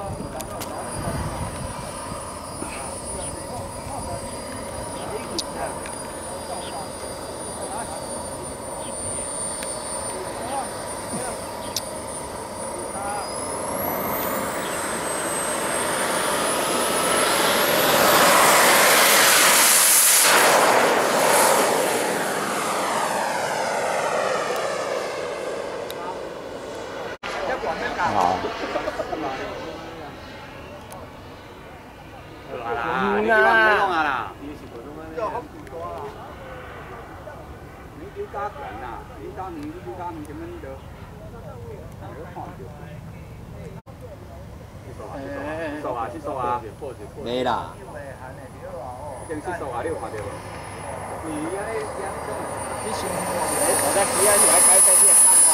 好。 啦，你用啊啦，你丢加权啦，你加你加你怎么的？熟啊！ 没啦。 正式熟啊，你有看到无？你安尼， 你想，我在边啊，你来改改你看。